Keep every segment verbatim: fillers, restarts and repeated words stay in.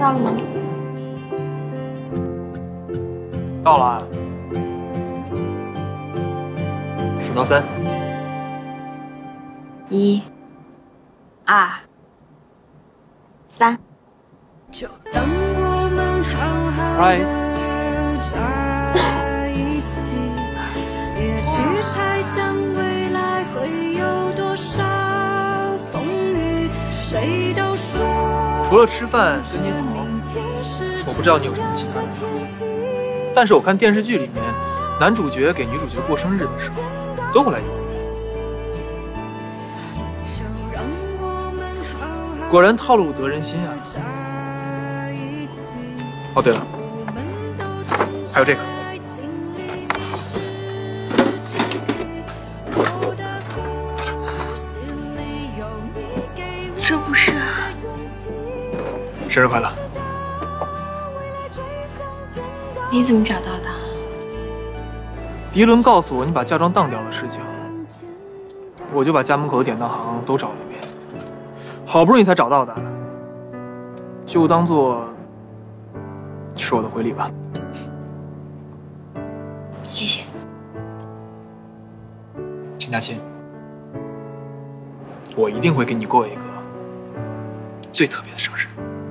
到了吗？ 到了啊。数到三。 一、二、三。 Surprise！ 除了吃饭跟你好，我不知道你有什么其他的爱好。但是我看电视剧里面，男主角给女主角过生日的时候，都会来邀约。果然套路得人心啊！哦，对了，还有这个。 这不是…… 生日快乐！ 你怎么找到的？ 迪伦告诉我你把嫁妆当掉的事情，我就把家门口的典当行都找了一遍，好不容易才找到的，就当做是我的回礼吧。 谢谢。 陈嘉欣，我一定会给你过一个最特别的生日。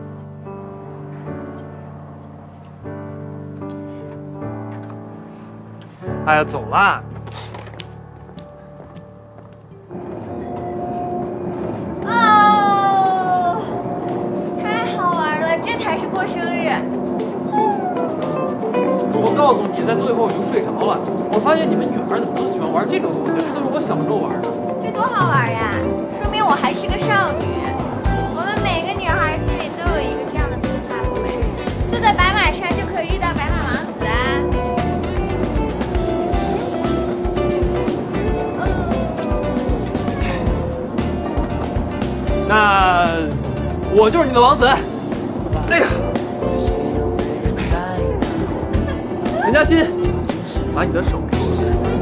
哎呀，走啦！ 哦，太好玩了，这才是过生日。 我告诉你，在最后我就睡着了。我发现你们女孩怎么都喜欢玩这种东西，这都是我小时候玩的。 这多好玩呀！说明我还是个少女。我们每个女孩心里都有一个这样的童话故事，坐在白马上就可以遇到白马王子啊。 那我就是你的王子。哎呀，陈嘉欣，把你的手给我。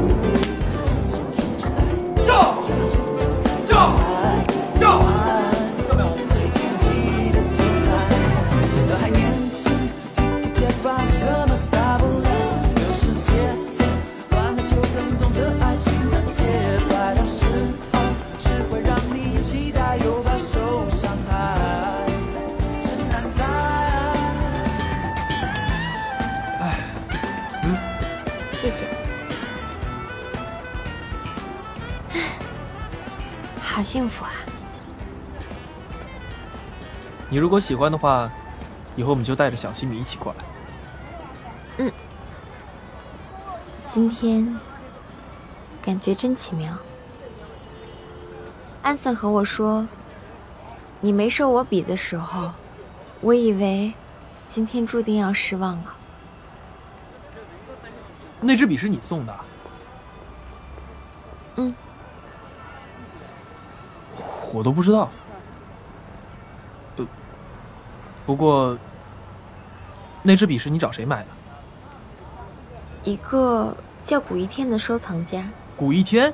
照，照，照，照没有？ 谢谢。好幸福啊！ 你如果喜欢的话，以后我们就带着小西米一起过来。 嗯。今天感觉真奇妙。安森和我说，你没收我笔的时候，我以为今天注定要失望了。 那支笔是你送的？ 嗯， 我都不知道。呃，不过那支笔是你找谁买的？ 一个叫古一天的收藏家。 古一天？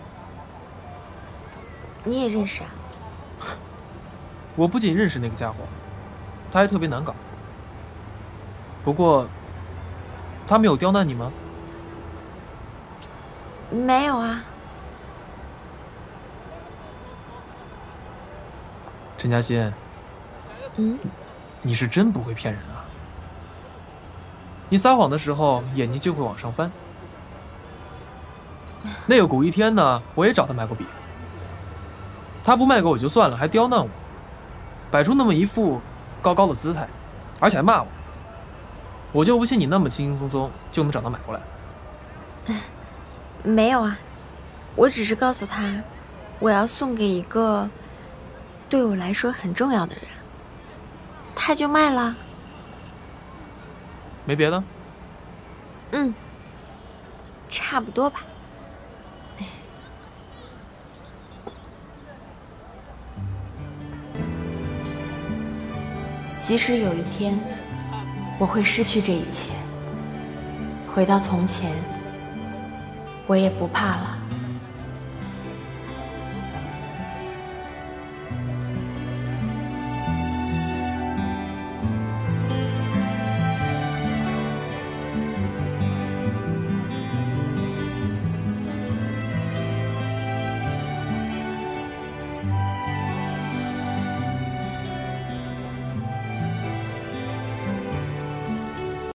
你也认识啊？ 我不仅认识那个家伙，他还特别难搞。不过，他没有刁难你吗？ 没有啊， 陈嘉欣。 嗯， 你是真不会骗人啊！你撒谎的时候眼睛就会往上翻。那个古一天呢，我也找他买过笔，他不卖给我就算了，还刁难我，摆出那么一副高高的姿态，而且还骂我。我就不信你那么轻轻松松就能找他买过来。 没有啊，我只是告诉他，我要送给一个对我来说很重要的人，他就卖了。 没别的？ 嗯，差不多吧。即使有一天我会失去这一切，回到从前，我也不怕了。